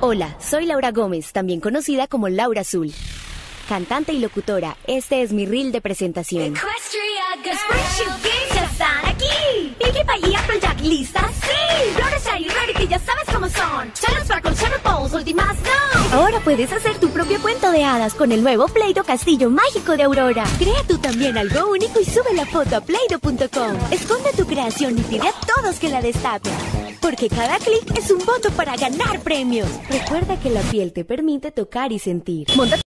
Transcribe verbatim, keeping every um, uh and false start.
Hola, soy Laura Gómez, también conocida como Laura Azul. Cantante y locutora, este es mi reel de presentación. ¡Ya están aquí! Pinkie Pie y Applejack, ¿listas? ¡Sí! Flora, y Rarity, ya sabes cómo son. Shadow Sparkle, Shadow Balls, últimas no. Ahora puedes hacer tu propio cuento de hadas con el nuevo Play-Doh Castillo Mágico de Aurora. Crea tú también algo único y sube la foto a play doh punto com. Esconde tu creación y pide a todos que la destapen. Porque cada clic es un voto para ganar premios. Recuerda que la piel te permite tocar y sentir. Monta